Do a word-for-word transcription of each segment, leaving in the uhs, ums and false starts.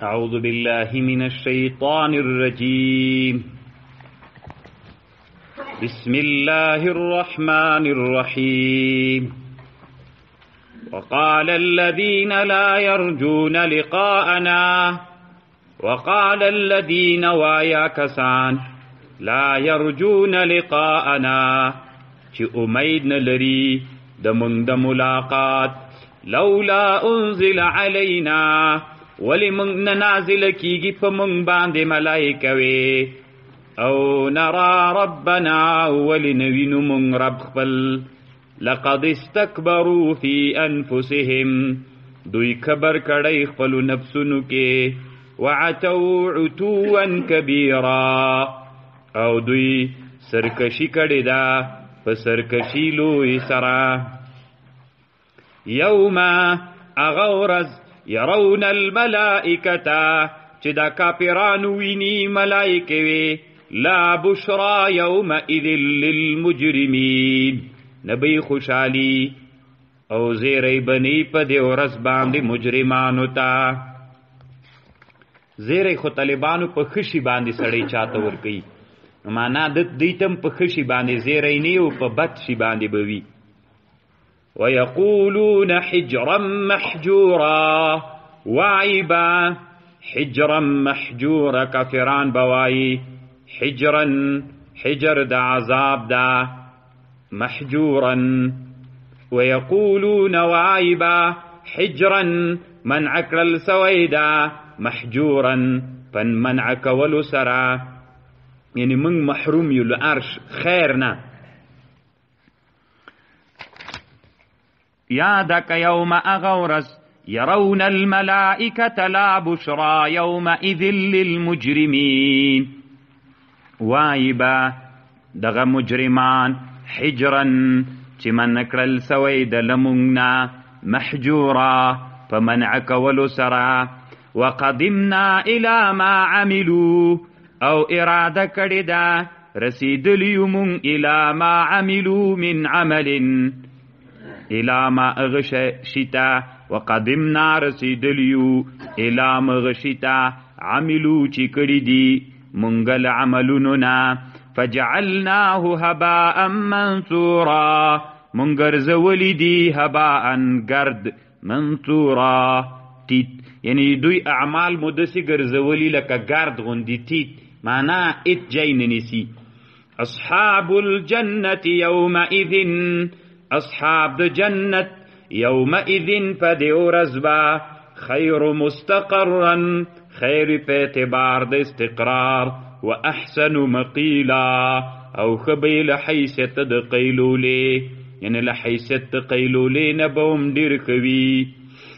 أعوذ بالله من الشيطان الرجيم بسم الله الرحمن الرحيم وقال الذين لا يرجون لقاءنا وقال الذين وایا کسان لا يرجون لقاءنا چې امید نه لري د مونږ د ملاقات لولا انزل علينا ولی مونږ نه نازل کیږي په مونږ باندې ملائکه وي او نرى ربنا ولی نوینو مونږ رب خپل لقد استكبروا في انفسهم دوی کبر کړی خپل نفسونو کې وعتوا عتوا كبيرا او دوی سرکشی کړی دا په سرکشی لوی سره یوم اغورز يرون الملائکتا چې دا کافرانو ویني ملائکه وی لا بشرا یومئذ للمجرمین نبی خوشحالی او زیری بنی په دې ورځ باندې مجرمانو ته زیری خو طالبانو په خشي باندې سړی چاته ور کوي معنا د دیتم په خشي باندې زیری نه او په بد شي باندې بوي ويقولون حجرا محجورا وعيبا حجرا محجورا كافران بواي حجرا حجر دا عذاب دا محجورا ويقولون وعيبا حجرا منعك للسويدا محجورا فن منعك ولسرا يعني من محروم يلو عرش خيرنا یادک یوم اغورس يرون الملائکة لا بشرا یومئذ للمجرمین وایبا دغه مجرمان حجرا چې من کړل سوی د لمونږنا محجورا فمنع کولو سرا وقدمنا الى ما عملوا او اراده کړی دا رسیدلیو مونږ الى ما عملوا من عمل الى ما اغشیتا وقدمنا رسیدلیو الى ما اغشیتا عملو چی کڑی دی منگل عملوننا فجعلناه هباء منثورا منگر زولی دی هباء گرد منثورا تیت یعنی دوی اعمال مدسی گرزولی لکا گرد غندی تیت مانا ات جین نسی اصحاب الجنة یومئذ اصحاب د جنت یومئذ فدیو رزبا خیر مستقرا خیر په اعتبار د استقرار و احسن مقیلا او خبی لحیثیت د قیلولی یعنی لحیثیت د قیلولی نبوم دیر کوي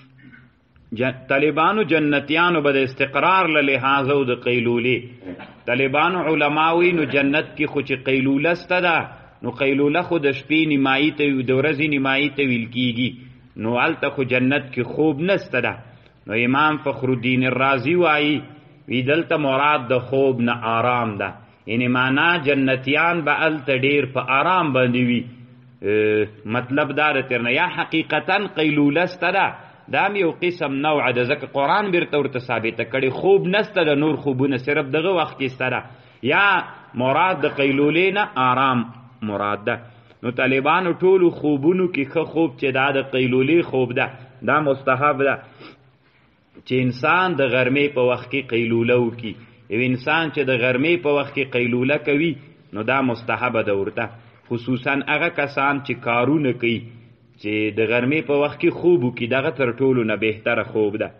طالبانو جنتیانو به د استقرار للحاظ او د قیلولی طالبانو علماوی نو جنت کی خو چې قیلوله سته ده نو قیلوله خو د شپې نیمایي ته د ورځې نیمایي ته ویل کیږي نو هلته خو جنت کې خوب نسته ده نو امام فخر الدین الرازی وایي وی دلته مراد د خوب نه آرام ده یعنی معنا جنتیان به هلته ډېر په آرام باندې وي مطلب دا د ترنه یا حقیقتا قیلوله سته ده دا هم یو قسم نوع ده ځکه قرآن بیرته ورته ثابته کړي خوب نسته ده نور خوبونه صرف دغه وخت کې سته ده یا مراد د قیلولې نه آرام مراد ده نو طالبانو ټولو خوبونو کې ښه خوب چې دا د قیلولې خوب ده دا مستحب ده چې انسان د غرمې په وخت کې قیلوله وکړي یو انسان چې د غرمې په وخت کې قیلوله کوي نو دا مستحب ده ورته خصوصا هغه کسان چې کارونه کوي چې د غرمې په وخت کې خوب وکړي دغه تر ټولو نه بهتره خوب ده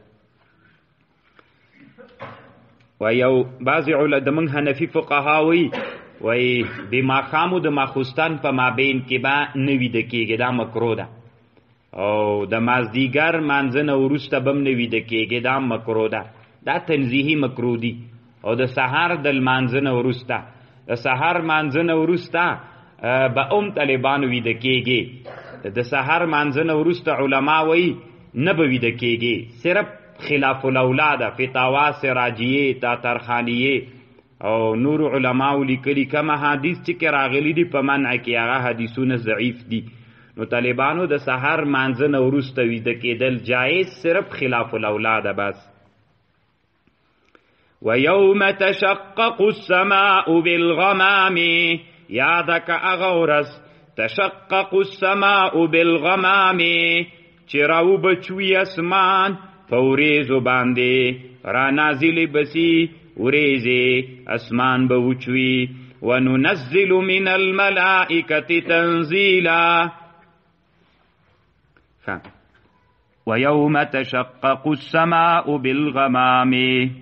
و یو بعضې علا د موږ حنفي فقها وایي وای د ماښامو د ماخوستن په مابین کې به نه ویده کېږي دا مکرو ده او د مازدیګر مانځنه وروسته به هم نه ویده کېږي دا مکرو ده دا تنزیهي مکرو دي او د سهار د لمانځنه وروسته د سهار مانځنه وروسته به هم طالبانو ویده کېږي د سهار مانځنه وروسته علما وایي نه به ویده کېږي صرف خلاف الاولا ده فتاوا سراجیه تاترخانیه او نور علماء لیکلي کم حدیث چې راغلي دي په منع کې هغه حدیثونه ضعیف دي نو طالبانو د سحر مانځنه وروسته ویده کېدل جایز صرف خلاف الاولا ده بس ویوم تشقق السماء بالغمام، یادک اغورس تشقق السماء بالغمام، چې راو بچوي اسمان فوریزو باندې، را نازل بسی وریزی اسمان بوچوي. وننزل من الملائکة تنزیلا. ویوم تشقق السماء بالغمام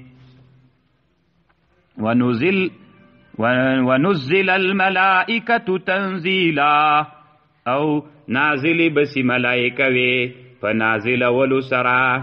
ونزل ونزل الملائکة تنزیلا، او نازل بسی ملائکه وی فنازل ولو سرا،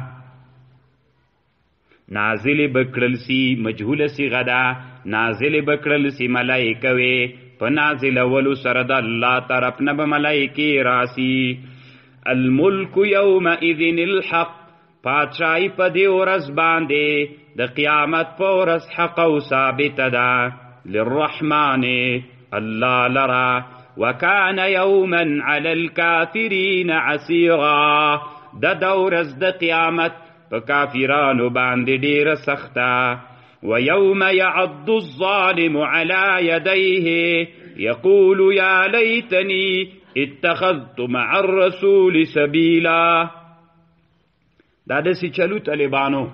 نازل بکرل سی مجهول سی غدا، نازل بکرل سی ملائکه وی فنازل ولو سرا دا اللہ طرف نب ملائکی راسی. الملک یومئذ الحق، پادشاہی پا دی ورز باندے د قیامت پا ورز حق و ثابت دا للرحمن اللہ لرا. وکان یوما علی الکافرین عسیرا، دا دورز د قیامت پا کافرانو باندے دیر سختا. ویوم یعض الظالم علی یدیه یقول یا لیتنی اتخذت مع الرسول سبیلا. دا دسی چلو طالبانو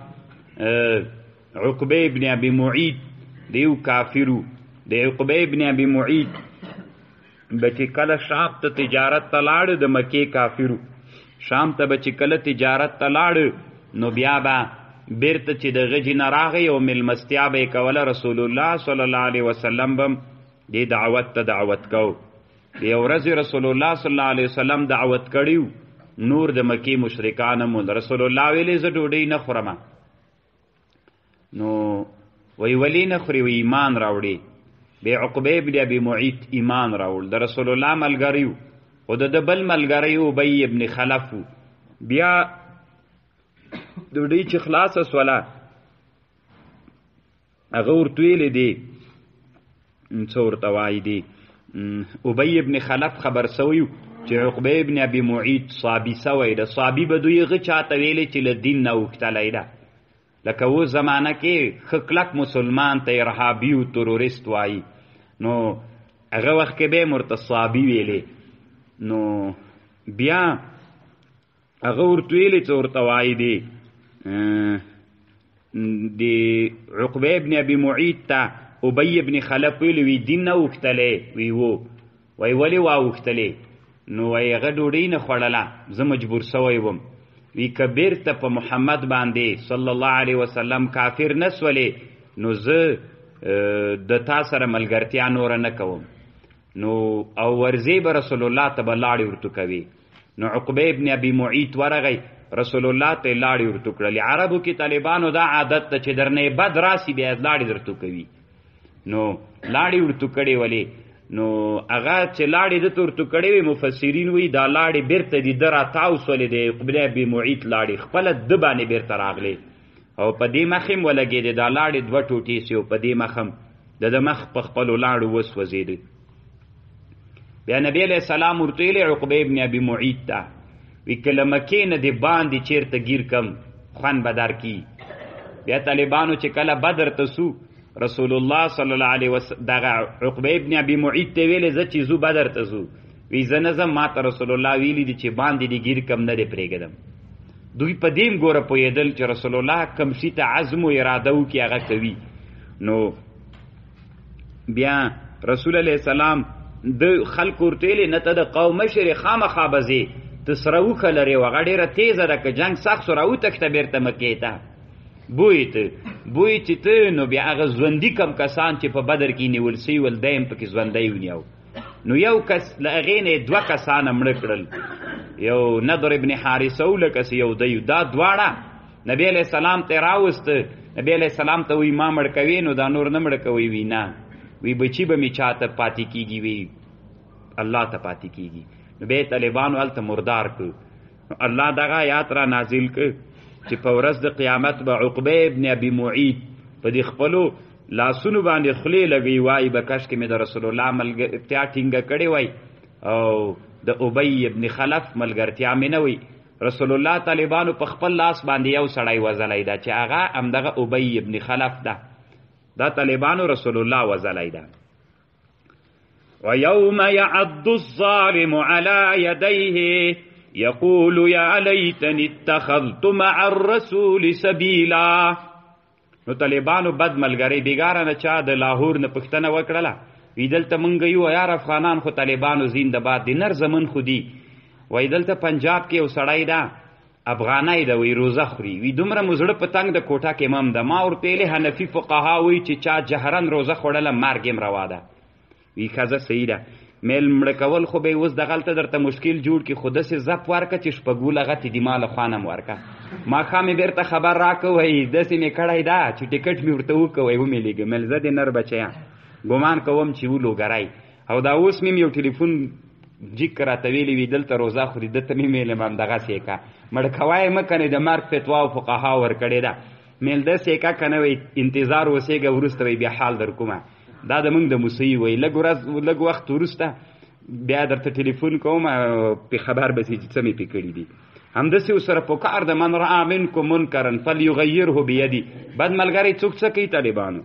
عقبه ابن ابی معید دیو کافرو، دی عقبه ابن ابی معید بچی کل شام تا تجارت تلاړ، د مکی کافرو شام تا بچی کل تجارت تلاړ، نو بیا با بیرته چې د غجی نراغی او ملمستیا به کوله. رسول الله صلی الله علیه وسلم بم دی دعوت ته دعوت کو. دی ورځ رسول الله صلی الله علیه وسلم دعوت کړیو، نور د مکی مشرکان مول. رسول الله ویلې ز ډوډۍ نه خورم، نو وی ولی نه خوري، وی ایمان راوړي. بی عقبه ابن ابي معيط ایمان راوړ، د رسول الله ملګریو، او د بل ملګریو ابي ابن خلف. بیا ډوډۍ چې خلاص اسوله هغه ورته ویلې دی څه ورته وایي دی ابي ابن خلف خبر سویو چې عقبه ابن ابي معيط صابي سوی د صابي به دوی غ چاته ویلې چې له دین نه وکتلی ده، لکه و زمانه کې خکلک مسلمان ته ارهابي او تروریست وایي، نو هغه وخت کې به مرته صابي ویلې. نو بیا هغه ورته ویلې چې ورته وایي دی دی عقبه ابن ابي معيط ته ابي ابن خلف ویلی وی دین نه وکتلی، وی وو وی ولی واوکتلی، نو وی هغه ډوډۍ نه خوړله، زه مجبور سوی وم. وی که بیرته په محمد باندې صلی الله علیه وسلم کافر نسولې، نو زه د تا سره ملګرتیا نوره نه کوم، نو او ورځې به رسول الله ته به لاړې ورته کوي. نو عقبه ابن ابي معيط ورغی رسول الله ته لاړې ورته کړلې. عربو کې طالبانو دا عادت ته چې درنه بد راسي بیا لاړې درته کوي، نو لاړې ورته کړې ولې. نو هغه چې لاړې دته ورته کړې وي، مفسرین وایي دا لاړې بیرته د ده راتاوسولې د عقبه ابي معيط لاړې خپله د باندې بیرته راغلې، او په دې مخ هم ولګېدې، دا لاړې دوه ټوټې سي او په دې مخ هم د ده مخ په خپلو لاړو وسوځېده. بیا نبی علیه السلام ورته ویلې عقبه ابن ابي معيط ته، وی کله مکې نه د باندې چیرته ګیر کم خوند به درکي. بیا طالبانو چې کله بدر ته سو، رسول الله صلی الله علیه وسلم دغه عقبه ابن ابي معيط ته ویلې زه چې زو بدر ته زو، وی زه نه ځم، ما ته رسول الله ویلي دي چې باندې دې ګیر کم نه دی پرېږدم. دوی په دې هم ګوره پوهېدل چې رسول الله کوم شي ته عزم و اراده وکړي هغه کوي. نو بیا رسول علیه السلام د خلکو ورته ویلې نه ته د قوم مشر یې خامخا به ځې، ته سره اوښه لرې و، هغه ډېره تیزه ده، که جنګ سخت سو راوتښته بېرته مکې ته بوی ته بوی چې ته. نو بیا هغه ژوندي کم کسان چې په بدر کې نیول سوي ول دی هم پکې ژوندی ونیو. نو یو کس له هغې نه دوه کسانه مړه کړل، یو نضر ابن حارثه و لکه یو دی، دا دواړه نبی علیه السلام ته راوسته. نبی علیه السلام ته وی ما مړ کوي، نو دا نور نه مړه کوي، وی نه، وی بچی به مې چاته پاتې کېږي، وی الله ته پاتې کېږي. نو بیا طالبانو هلته مردار کړ. الله دغه آیات را نازل کړ چې په ورځ د قیامت به عقبه ابن ابي معيط په دې خپلو لاسونو باندې خولې لګوي، وایي به کش کې مې د رسول الله ملګرتیا ټینګه کړې وای او د ابي ابن خلف ملګرتیا مې نه وي. رسول الله طالبانو په خپل لاس باندې یو سړی وځلی ده چې هغه همدغه ابي ابن خلف ده. دا طالبانو رسول الله وزلی ده. ويوم يعض الظالم على يديه يقول يا ليتني اتخذت مع الرسول سبيلا. نو طالبانو بد ملګری بیګاره نه چا د لاهور نه پښتنه وکړله وی دلته مونږ یو یار افغانان خو طالبانو زنده باد دي نر زمن خو دي وی دلته پنجاب کې یو سړی ده افغانای ده وی روزه خوري وی دومره مزړه په تنګ د کوټه کې مم ده ما ورپیلې حنفي فقها وی چې چا جهرن روزه خوړله مرګ یې روا ده وی ښځه صحیح ده میل مړه کول خو به اوس دغلته درته مشکل جوړ کړي خو داسې زپ ورکه چې شپږوله غتې دي ما له خوا نه م ورکه ماښام یې بېرته خبر راکوئ داسې مې کړی ده چې ټکټ مې ورته وکوئ ومې لېږه میل زه دې نر بچیه ګمان کوم چې ولوګری او دا اوس مې یو ټلیفون جیک راته ویلي وي دلته روزه خوري دته مې میلم همدغسې که مړه کوی مه کنې د مرګ فتوا او فقها ورکړې ده میل داسې که که نه وی انتظار اوسېږه وروسته وی بیا حال در کومه دا د موږ د موسیي وی لږ ورځ لږ وخت وروسته بیا درته ټلیفون کوم پې خبر به سي چې څه مې پې کړي دي همداسې ورسره پکار ده من رأى منکم منکرا فلیغیره بیدي بد ملګری څوک څه کوي طالبانو.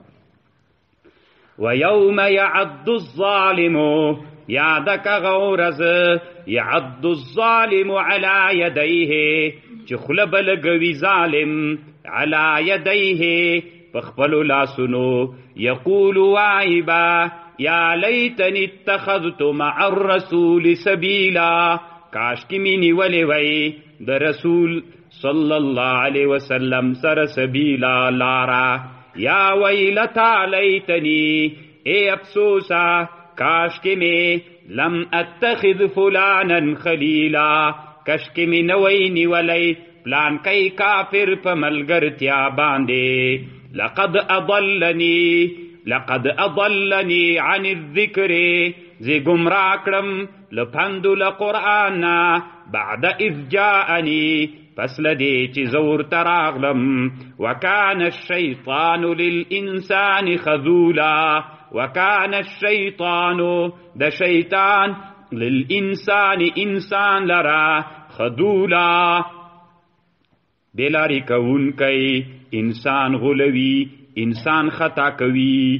ویوم یعض الظالم یادک غورز یعض الظالم علی یدیه چې خوله به لګوي ظالم علی یدیه په خپلو لاسونو یقول وایبا یا لیتنی اتخذت مع الرسول سبیلا کاشکی می نیولی وی د رسول صلی الله علیه وسلم سر سبیلا لارا یا ویلتا لیتنی اے افسوسا کاشکی می لم اتخذ فلانا خلیلا کاشکی می نوی نیولی پلان کئی کافر پا ملگرتیا باندے لقد اضلنی لقد اضلنی عن الذکر زی گمراه کړم لپندو لقرآن بعد اذ جاءنی پس لدی چې زور تراغلم وکان الشیطان للانسان خذولا وکان الشیطان د شیطان للانسان انسان لرا خذولا بلاری کون کئی انسان غلوی انسان خطا کوي.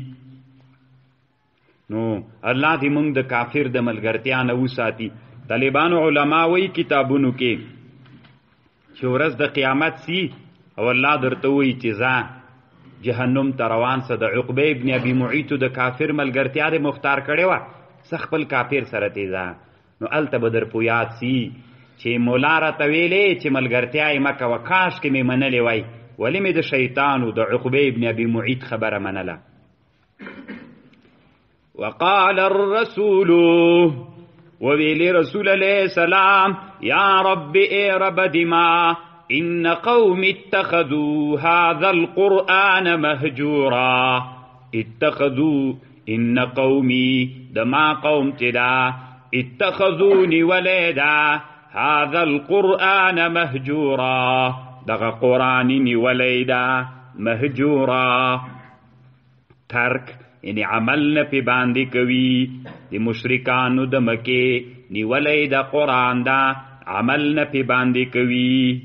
نو الله دې موږ د کافر د ملګرتیا نه وساتي. طالبانو علما وایي کتابونو کې چې ورځ د قیامت سی او الله درته وایي چې ځه جهنم ته روان سه د عقبه ابن ابي معیط د کافر ملګرتیا دې مختار کړې وه څه خپل کافر سره تیزه نو هلته به در پویات سی چې مولا راته ویلې چې ملګرتیا یې مه کوه کاش کې مې منلې وای ولی می د شیطانو د عقبه ابن ابي معیط خبره منله. وقال الرسول وویلی رسول علیہ السلام یا رب اے رب دما ان قوم اتخذوا هذا القرآن مهجورا اتخذوا ان قومی دما قوم چدا اتخذونی ولیدا هذا القرآن مهجورا دغه قرآنی نیولی دا مهجورا ترک یعنی عمل نه پی باندې کوي د مشرکانو د مکې نیولی دا قرآن دا عمل نه پی باندې کوي.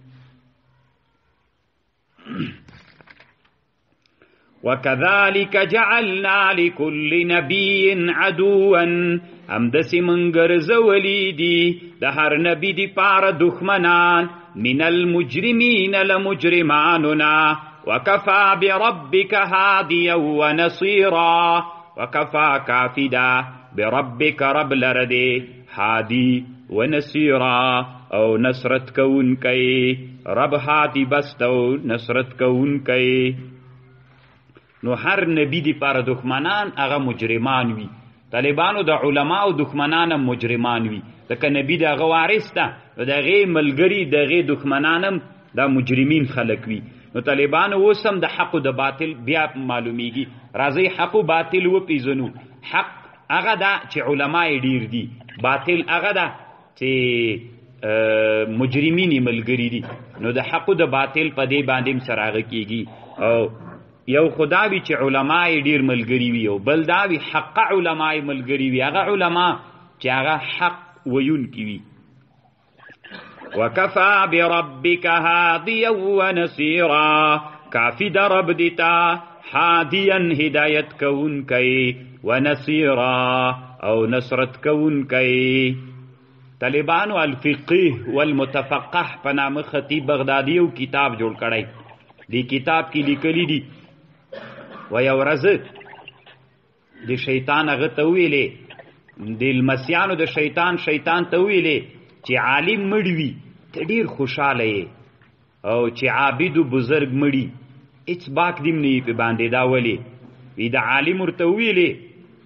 وكذلك جعلنا لكل نبي عدوا هم دسی منگر زولی دی د هر نبی دی پار دښمنان من المجرمین لمجرماننا وكفى بربك هاديا ونصيرا وكفى كافدا بربك رب لردي هادي ونصيرا او نصرت کون کئی رب هادي بستو نصرت کون کئی. نو هر نبی دی پار دښمنان هغه مجرمان وی. طالبانو د علماء دښمنان مجرمان وی ځکه نبی د هغه وارث ده نو د هغې ملګري د هغې دښمنان هم دا مجرمین خلک وي. نو طالبانو اوس هم د حق و د باطل بیا معلومیږي. راځئ حق و باطل وپېژنو. حق هغه ده چې علما یې ډېر دي، باطل هغه ده چې مجرمین یې ملګري دي. نو د حق و د باطل په دې باندې هم سره هغه کېږي. او یو خدا وی چې علما یې ډېر ملګري وي او بل دا وي حق علما یې ملګري وي هغه علما چې هغه حق ویونکي وي. وکفا بربک هادیا ونصیرا کافی د رب دیتا حادیا هدایت کون کئی ونصیرا او نصرت کون کئی. طالبانو الفقه والمتفقه په نام خطیب بغدادی یو کتاب جوړ کړی. دی کتاب کې لیکلی دي و یو ورځ د شیطان هغه ته ویلې د لمسیانو د شیطان شیطان ته ویلې چې عالم مړ وي ته ډېر خوشحاله یې او چې عابد و بزرګ مړي هېڅ باک دیم نه یې په باندې. دا ولې وي د عالم ورته ویلې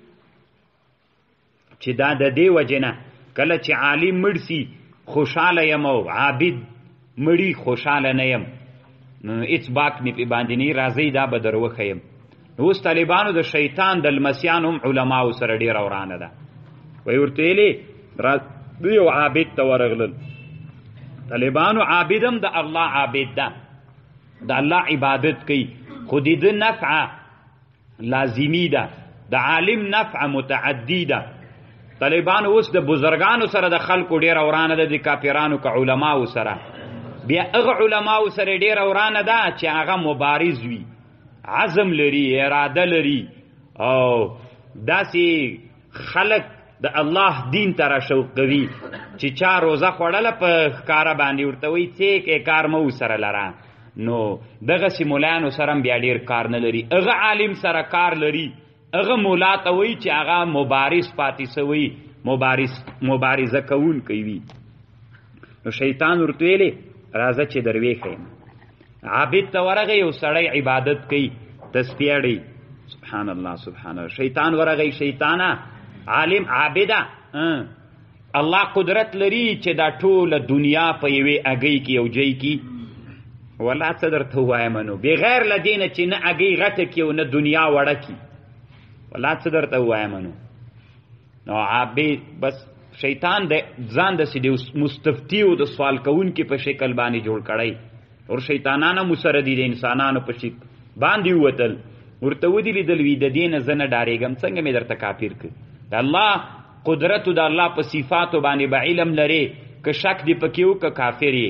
چې دا د دې وجې نه کله چې عالم مړ سي خوشحاله یم او عابد مړي خوشحاله نه یم نو هېڅ باک مې په باندې نه راځئ دا به در وښیم. نو اوس طالبانو د شیطان د لمسیانو هم علماو سره ډېره ورانه ده. وایي ورته ویلې دوی یو عابد ته ورغلل. طالبانو عابد هم د الله عابد ده د الله عبادت کوي خو د ده نفع لازمی ده د عالم نفع متعدی ده. طالبانو اوس د بزرگانو سره د خلکو ډېره ورانه ده د کافرانو که علماو سره. بیا هغه علماو سره ډېره ورانه ده چې هغه مبارز وي عزم لري اراده لري او داسې خلک د الله دین ته راشوقوي چې چا روزه خوړله په ښکاره باندې ورته وایي څه کې کار مه ورسره لره. نو دغسې ملایانو سره هم بیا ډېر کار نه لري. هغه عالم سره کار لري هغه مولا ته وایي چې هغه مبارز پاتې سوی مبارزه کوونکی وي. نو شیطان ورته ویلې راځه چې در ویښیم. عابد ته ورغی یو سړی عبادت کوي تسبیح اړوي سبحان الله سبحان الله. شیطان ورغی شیطانه عالم عابده الله قدرت لري چې دا ټوله دنیا په یوې اګۍ کې یو ځای کې والله څه درته ووایم نو بغیر له دې نه چې نه اګۍ غټه کړي او نه دنیا وړه کړي والله څه درته ووایم نو نو عابد بس شیطان د ځان داسې د مستفتي او د سوال کوونکي په شکل باندې جوړ کړی اور شیطانانه مو سره دي د انسانانو په شکل باندې ووتل. ورته ودې لیدل وي د دې نه زه نه ډارېږم څنګه مې درته کافر کړ. د الله قدرت د الله په صفاتو باندې به علم لرې که شک دې پکې و که کافر یې.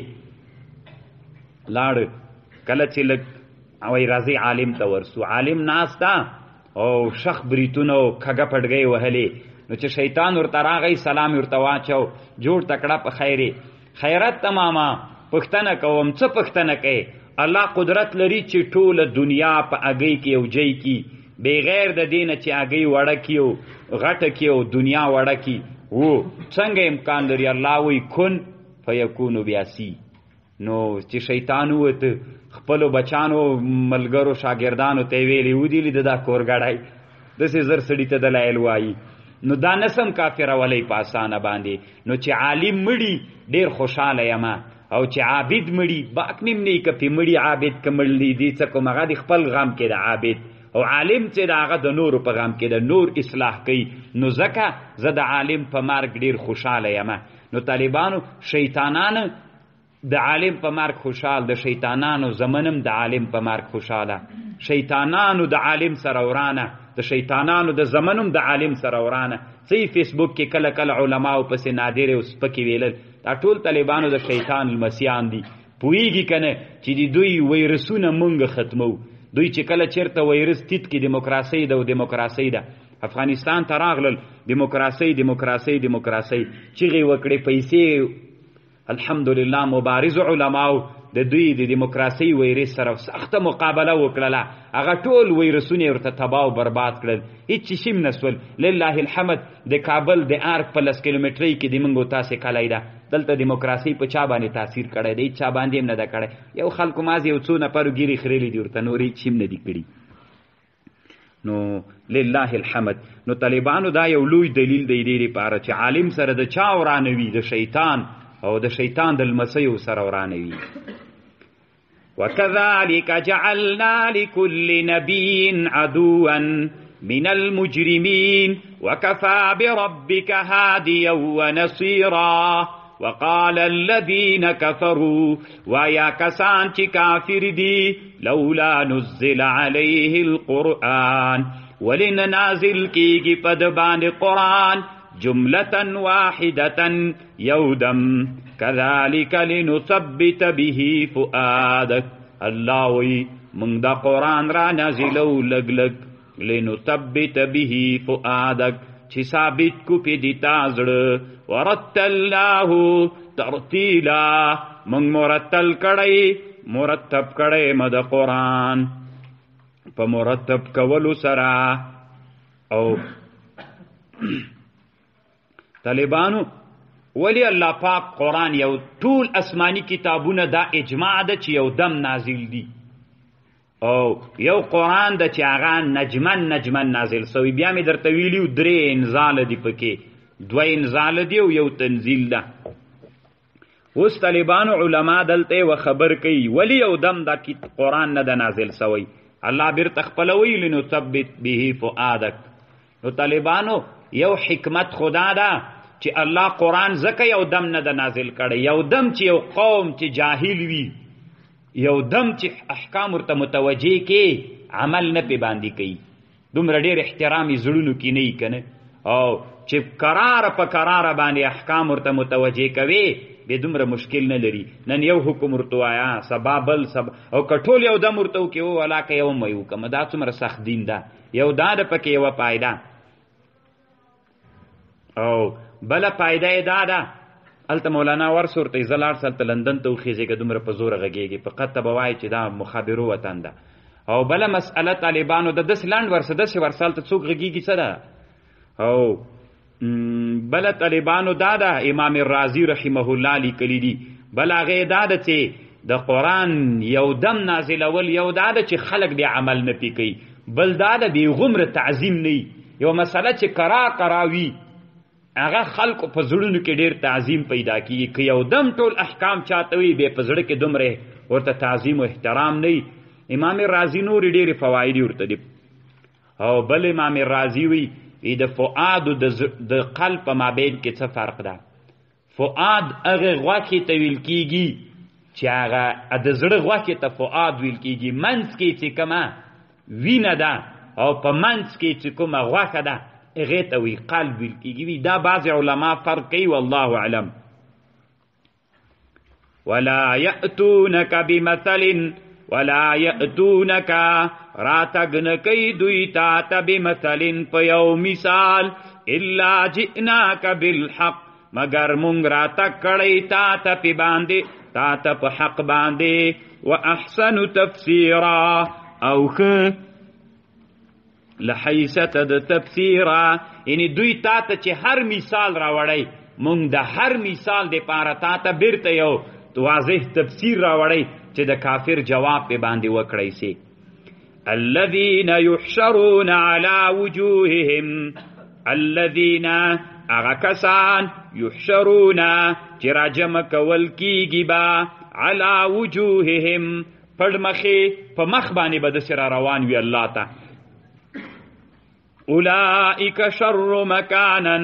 لاړ کله چې لږ وایي راځئ عالم ته ورسو. عالم ناست او شخ بریتونه او کږه پټګۍ وهلې. نو چې شیطان ورته راغی سلام ورته واچو جوړ تکړه په خیرې خیرت تماما پښتنه کوم څه پښتنه کوي. الله قدرت لري چې ټوله دنیا په اګۍ کې یو ځای کې بغیر د دې نه چې اګۍ وړه کړي او غټه کړي او دنیا وړه کړي و څنګه امکان لري. الله وایي کن فیکونو بیاسي. نو چې شیطان ووته خپلو بچانو ملګرو شاګردانو ته یې ویلې ودې لیده دا کورګړی داسې زر سړي ته دلایل وایي. نو دا نسم کافرولی په اسانه باندې. نو چې عالم مړي ډېر خوشحاله یم او چې عابد مړي باک مې نه که پې مړي عابد که مړلی دي څه کوم هغه د خپل غم کې د عابد او عالم چې د هغه د نورو په غم کې د نور اصلاح کوي. نو ځکه زه د عالم په مرګ ډېر خوشحاله یم. نو طالبانو شیطانانو د عالم په مرګ خوشحال د شیطانانو زمنم د عالم په مرګ خوشحاله. شیطانانو د عالم سره ورانه د شیطانانو د زمنم د عالم سره ورانه. څه فیسبوک کې کله کله علماو پسې نادرې او سپکې ویلل دا ټول طالبانو د شیطان لمسیان دي. پوهېږي که نه چې د دوی ویرسونه مونږ ختمو. دوی چې کله چېرته ویرس تیت کې دیموکراسۍ ده او دیموکراسۍ ده افغانستان ته راغلل دیموکراسۍ دیموکراسۍ دیموکراسۍ چغې وکړې پیسې الحمدلله مبارز علماو د دوی د دیموکراسۍ ویرس سره سخته مقابله وکړله. هغه ټول ویرسونه یې ورته تباه او برباد کړل هېڅ چې شیم نه سول. لله الحمد د کابل د ارګ په لس کیلومترۍ کې د موږ او تاسې کلی ده دلته دیموکراسۍ په چا باندې تاثیر کړی دی چا باندې هم نه ده کړی. یو خلکو مازې یو څو نفرو ګیرې خریلې دي ورته نور هېڅ شیم نه دي کړي. نو لله الحمد. نو طالبانو دا یو لوی دلیل دی دې لپاره چې عالم سره د چا ورانه وي د شیطان او د شیطان د لمسیو سره ورانه وي. وكذلك جعلنا لكل نبي عدوا من المجرمين وكفى بربك هاديا ونصيرا. وقال الذين كفروا ويا كسان چی کافر دی لولا نزل عليه القرآن ولن نازل کیگی پدبان قرآن جملة واحدة يودم كذلك لنثبت به فؤادك. الله وی مونږ دا قرآن را نازلو لږ لږ لنثبت به فؤادک چې ثابت کو پې دې تا زړه ورتلناه ترتیلا مونږ مرتل کړی مرتب کړی مه د قرآن په مرتب کولو سره. او طالبانو ولی الله پاک قرآن یو ټول اسمانی کتابونه دا اجماع ده چې یو دم نازل دي، او یو قرآن ده چې هغه نجمن نجمن نازل سوی. بیا مې درته ویلي درې انزال دي پکې، دوه انزال دي او یو تنزیل ده. اوس طالبانو علما دلته و خبر کوي ولی یو دم دا قرآن نه ده نازل سوی. الله بیرته خپلوي لنثبت به فؤادک. نو طالبانو یو حکمت خدا ده چې الله قرآن ځکه یو دم نه ده نازل کړی. یو دم چې یو قوم چې جاهل وي، یو دم چې احکام ورته متوجه کې عمل نه پې باندې کوي، دومره ډېر احترام یې زړونو کې نه وي که نه، او چې قراره په قراره باندې احکام ورته متوجه کوي بې دومره مشکل نه لري. نن یو حکم ورته وایه سبا بل سبا، او که ټول یو دم ورته وکړي و ولاکه یو م یې وکړمه، دا څومره سخت دین ده. یو دا ده پکې یوه پایده، او بله پایده یې دا ده هلته مولانا ورس ورته زه لاړ سه هلته لندن ته وخېږېږه دومره په زوره غږېږي، فقط ته به وایي چې دا مخابرو وطن ده. او بله مسئله طالبانو د داسې لنډ ورسه داسې ورسه هلته څوک غږېږي څه ده. او بله طالبانو دا ده امام رازی رحمه الله لیکلی دي. بل هغې دا ده چې د قرآن یو دم نازلول یو دا ده چې خلک بیا عمل نه پې کوي، بل دا ده بې غومره تعظیم نه وي. یو مسله چې قرا قرا وي هغه خلکو په زړونو کې ډېر تعظیم پیدا کېږي. که یو دم ټول احکام چاته وي بیا په زړه کې دومره ورته تعظیم و احترام نه وي. امام رازی نورې ډېرې فوایدې ورته دي. او بل امام رازی وي د فؤاد او د قلب په مابین کې څه فرق ده. فؤاد هغه غوښې ته ویل کېږي چې هغه د زړه غوښې ته فؤاد ویل کېږي، منځ کې چې کومه وینه ده او په منځ کې چې کومه غوښه ده هغې ته وی قلب ویل کېږي. دا بعضې علما فرق کوي والله اعلم. ولا یأتونک بمثل ولا یأتونک راتګ نه کوي دوی تا ته بمثل په یو مثال الا جئناک بالحق مگر مونږ راتګ کړی تا ته پې باندې تا ته په حق باندې و احسن تفسیرا او ښه له حیثیته د تفسیره، یعنی دوی تا ته چې هر مثال راوړی مونږ د هر مثال دپاره تا ته بیرته یو واضح تفسیر راوړی چې د کافر جواب پې باندې وکړی سي. الذین یحشرون علی وجوههم الذین اغا کسان یحشرون چې راجمع کول کیږي با علی وجوههم پړ مخې په مخ باندې به داسې را روان وي الله ته. اولئک شر مکانا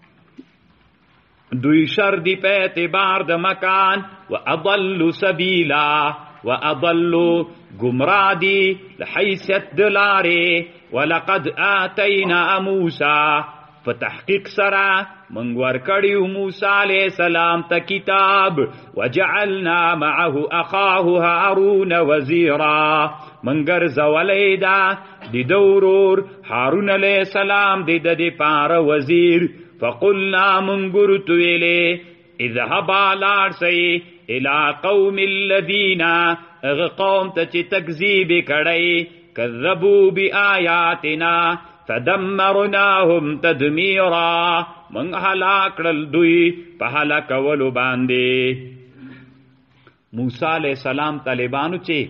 دوی شر دی په اعتبار د مکان و اضل سبیلا و اضل گمراه دی لحیثیت د لارې. ولقد آتینا موسی په تحقیق سره موږ ورکړیو موسی علیه السلام ته کتاب وجعلنا معه اخاه هارون وزیرا موږ ګرځولی ده د ده ورور هارون علیه السلام د ده دپاره وزیر. فقلنا موږ ورته ویلې اذهبا لاړ سئ الى قوم الذین اغه قوم ته چې تکذیب کړی کذبوا بآیاتنا فدمرناهم تدمیرا موږ هلاک کړل دوی په هلاکولو باندې. موسی علیه السلام طالبانو چې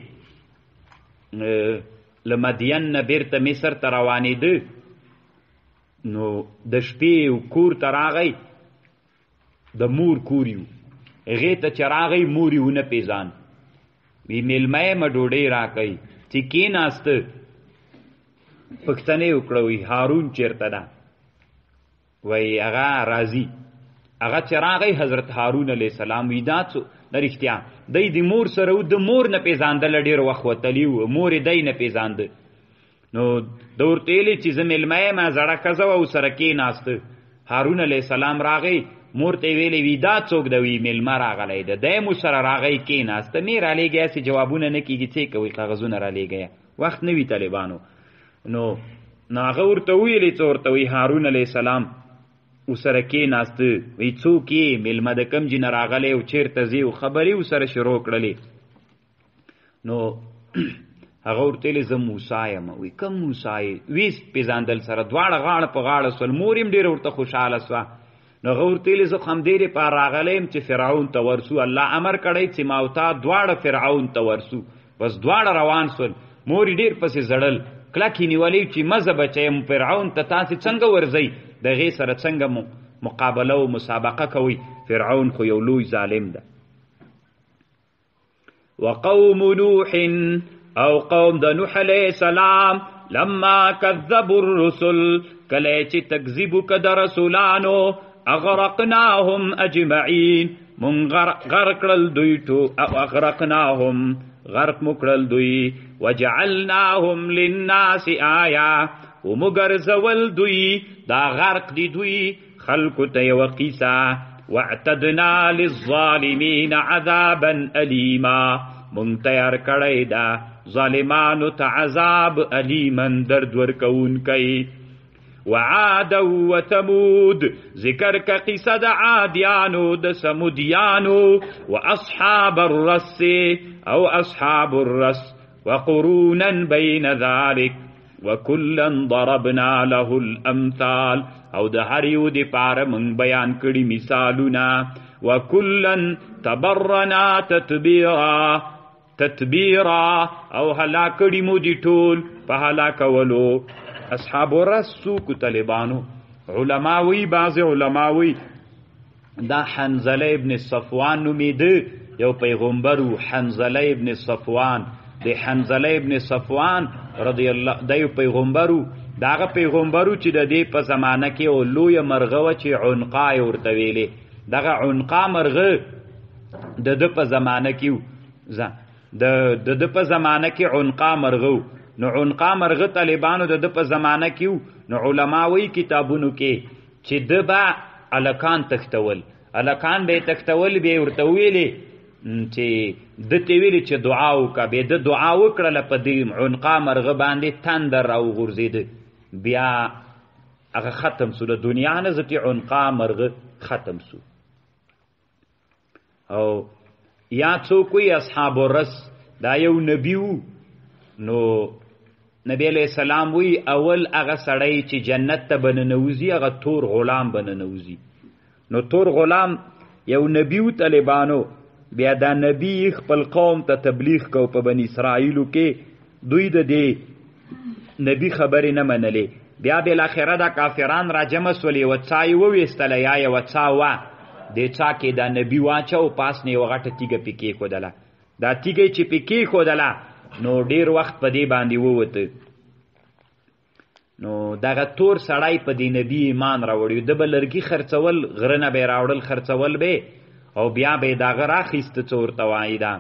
له مدین نه بیرته مصر ته روانېده نو د شپې کور ته راغی، د مور کور یو هغې ته چې راغی مور یې ونه پیژان. وی میلمه یمه ډوډۍ راکوي چې کېناسته پوښتنه یې وکړه وی هارون چېرته ده؟ وی هغه راځي. هغه چې راغی حضرت هارون علیه السلام وی دا څو نه رښتیا دی د مور سره و، د مور نه پیژاندله ډېر وخت وتلی و، مور یې دی نه پیژانده. نو د ورته ویلې چې زه میلمه یم زړه ښځه وه ورسره کېناسته. هارون علیه السلام راغی مور ته ویلې وي دا څوک د وی میلمه راغلی ده دی مو سره راغی کېناسته مې رالیږئ هسې جوابونه نه کېږي څه کوئ کاغذونه رالیږئ وخت نه وي طالبانو نو نو هغه ورته ویلې څه ورته وی هارون علیه السلام ورسره کېناسته وی څوک یې میلمه د کوم ځای نه راغلی او چېرته ځې او خبرې ورسره شروع کړلې نو هغه ورته ویلې زه موسی یم وی کوم موسی یې وي پېژندل سره دواړه غاړه په غاړه سول مور یې هم ډېره ورته خوشحاله سوه نو هغه ورته ویلې زه خو همدې دپاره راغلی یم چې فرعون ته ورسو الله امر کړی چې ما او تا دواړه فرعون ته ورسو بس دواړه روان سول مور یې ډېر پسې زړل کلک یې نیولی چې مزه بچی یم فرعون ته تاسې څنګه ورځئ د هغې سره څنګه مقابله او مسابقه کوئ فرعون خو یو لوی ظالم ده وقوم نوح او قوم د نوح علیه السلام لما کذبوا الرسل کله چې تکذیب وکړه د رسولانو اغرقناهم اجمعین من غرق کړل دوی ټول اغرقناهم غرق مو کړل دوی وجعلناهم للناس آیه ومګرځول دوی دا غرق دی دوی خلکو ته یوه قیسه واعتدنا للظالمین عذابا الیما مونږ تیار کړی ده ظالمانو ته عذاب الیما درد ورکوونکی وعادا وثمود ذکر کا قصه د عادیانو د سمودیانو واصحاب الرس او اصحاب الرس وقرونا بین ذلك وكلا ضربنا له الامثال او د هر یو د پاره من بیان کړي مثالونه وكلا تبرنا تتبیرا تتبیرا او هلاکړي مو دي ټول په هلاکولو اصحاب الرس سوق طالبانو علماوی بعض علماوی دا حنظله ابن صفوان نومیده یو پیغمبرو حنظله ابن صفوان د حنظله ابن صفوان رضی الله د یو پیغمبرو داغه پیغمبرو چې د دې په زمانه کې او لوی مرغه و چې عنقا ورته ویلې دغه عنقا مرغه د د په زمانه کې د د په زمانه کې عنقا مرغه نو عنقا مرغه طالبانو د د په زمانه کې نو علماوی کتابونو کې چې د با الکان تختول الکان به تختول به ورته ویلې چې د ته ویلې چې دعا وکړه به د دعا وکړله په دې عنقا مرغه باندې تندر راوغورځېده بیا هغه ختم سو د دنیا نه ځکه عنقا مرغه ختم سو او یا څوک وي اصحاب الرس دا یو نبی وو نو نبی علیہ السلام وی اول هغه سړی چې جنت ته بننوزي هغه تور غلام بننوزي نو تور غلام یو نبی و طالبانو بیا دا نبی خپل قوم ته تبلیغ کو په بنی اسرائیلو کې دوی د دې نبی خبرې نه منلې بیا بالاخره دا کافران را جمع سولې وڅای وویستله یا یې وڅا وه دې چا کې دا نبی واچو پاس نه یوه غټه تیږه پې کېښودله دا تیږه چې پې کېښودله نو ډیر وخت په دې باندې ووته نو دغه تور سړی په دې نبی ایمان راوړی د به لرګي خرڅول غره نه به یې راوړل خرڅول به او بیا به یې دغه راخیسته څه ورته وایي دا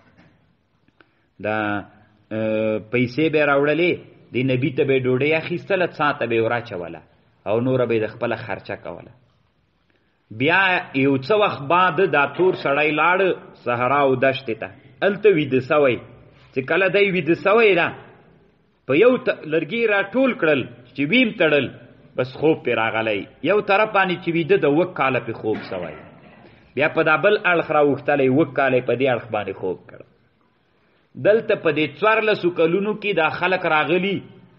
دا پیسې به یې راوړلې دې نبي ته به یې ډوډۍ اخیستله څا ته به یې وراچوله او نوره به یې د خپله خرچه کوله بیا یو څه وخت بعد دا تور سړی لاړه صحرا او دشتې ته هلته ویده سوی چې کله دی ویده سوی ده په یو لرګي را ټول کړل چې ویم تړل بس خوب پې راغلی یو طرف باندې چې ویده د اوه کاله پې خوب سوی بیا په دا بل اړخ راوښتلی اوه کاله یې په دې اړخ باندې خوب کړ دلته په دې څوارلسو کلونو کې دا خلک راغلي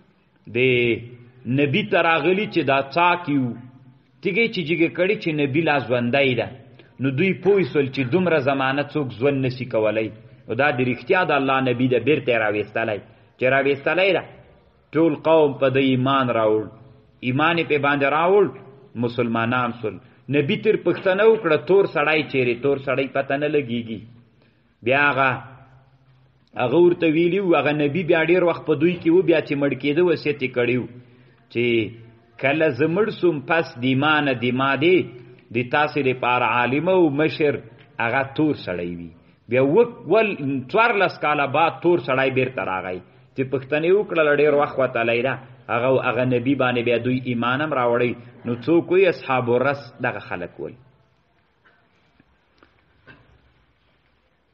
د نبي ته راغلي چې دا څاکي وو تیږې چې جګې کړي چې نبي لا ژوندی ده نو دوی پوه سول چې دومره زمانه څوک ژوند نشي کولی او دا د رښتیا د الله نبي ده بیرته یې راویستلی چې راویستلی ده ټول قوم په د ایمان راوړ ایمان یې پې باندې راوړ مسلمانان سول نبي تر پوښتنه وکړه تور سړی چیرې تور سړی پته نه لګېږي بیا هغه هغه ورته ویلي وو هغه نبي بیا ډېر وخت په دوی کې و بیا چې مړ کېده وصیت یې کړی و چې کله زه مړ سوم پس د ما نه د ما دی د تاسې دپاره عالمه او مشر هغه تور سړی وي بیا ول څوارلس کاله بعد تور سړی بیرته راغی چې پوښتنې وکړله ډېر وخت وتلی ده هغه هغه نبي باندې بیا دوی ایمان هم راوړی نو څوک وایي اصحاب الرس دغه خلک وایي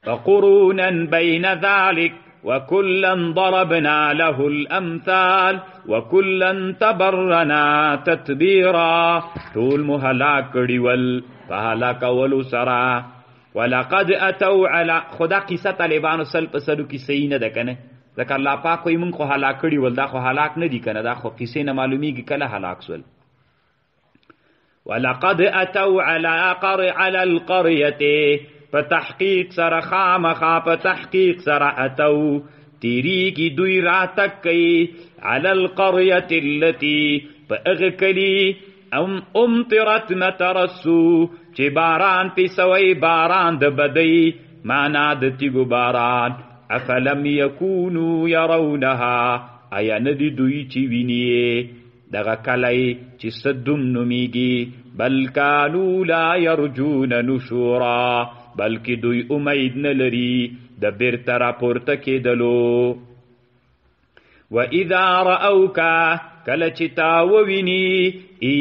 فقرونا بین ذلك وكلا ضربنا له الامثال وكلا تبرنا تتبيرا ټول مو هلاک کړي ول په هلاکولو سره. ولقد اتوا على خدا قصه طالبانو سل په سلو کې صحیح نه ده کنه، ځکه الله پاک کوئی مونږ خو هلاک کړي ول، دا خو هلاک نه دي کنه، دا خو قصې نه معلومیږي کله هلاک سول. ولقد اتوا على قر على القريه په تحقیق سره خامخا په تحقیق سره اتو تیری کی دوی را تک کئی علی القرية التي په اغه کلی ام امطرت مترسو چې باران پی سوی باران د بدی معنا د تیګو باران. افلم یکونو یرونها ایا ندی دوی چې ویني دغه کلی چې صدم نومیږي. بل کانو لا یرجون نشورا بلکې دوی امید نه لري د بیرته راپورته کېدلو. وَإِذَا رَأَوْكَ کله چې تا وویني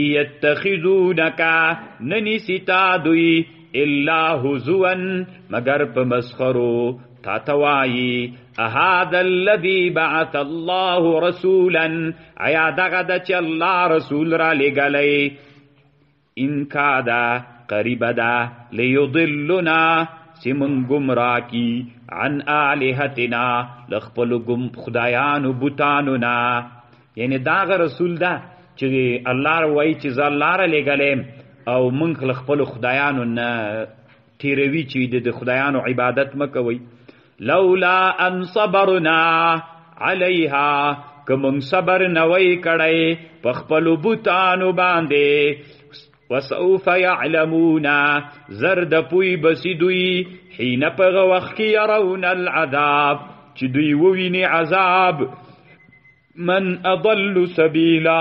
یتخذونک ننیسي تا دوی الا هزوا مگر په مسخرو. تا ته وایي اهذا الذي بعث الله رسولا ایا دغه د چې الله رسول را لېږلی. ان کادا قریب دا لیضلنا سمن گمرا کی عن آلهتنا لخپل گم خدایانو بوتانونا. یعنی داغ رسول دا چې الله وای چې ز الله را لګلم او منخ لخپل خدایانو نه تیروي چې د خدایانو عبادت مکوي. لولا ان صبرنا علیها کوم صبر نوي کړي په خپل بوتانو باندې. وسوف يعلمون زرد پوی بسی دوی حین پغه وخت کې يرون العذاب چې دوی وویني عذاب. من اضل سبیلا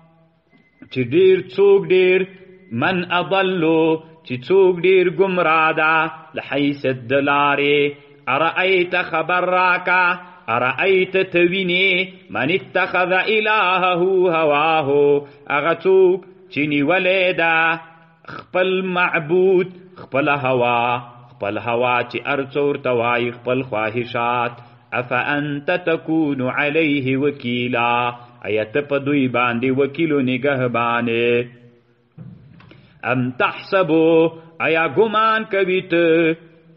چې ډیر څوک ډیر من اضل چې څوک ډیر گمراه ده لحیث الدلاره. ارأیت خبر راکا ارأیت توینی من اتخذ الهه هواه اغه څوک چې نیولې ده خپل معبود خپل هوا خپل هوا چې ارڅور توای خپل خواهشات. افانت تكون عليه وکیلا ایت په دوی باندې وکیل او نگهبان. ام تحسبوا ایا ګمان کوي ته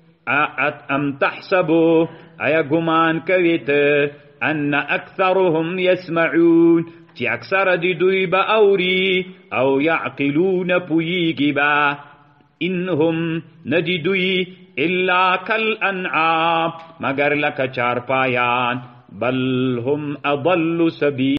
ام تحسبوا ایا ګمان کوي ته ان اکثرهم يسمعون چې اکثر دی دوی با اوري او يعقلون پویږي با. انهم ندی دوی الا کل انعام مگر لک چار پایان بل هم اضل سبیل.